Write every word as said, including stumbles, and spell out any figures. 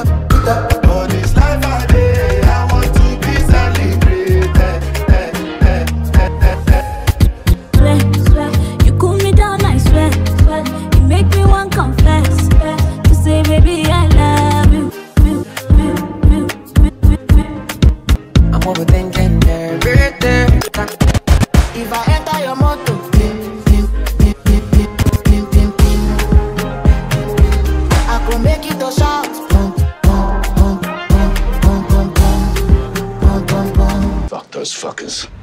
For this life I live, I want to be celebrated. Swear, swear, you cool me down, I swear, swear. You make me want confess, yeah. To say, baby, I love you. I'm overthinking everything. If I enter your motor, I could make it a shout. Fuck those fuckers.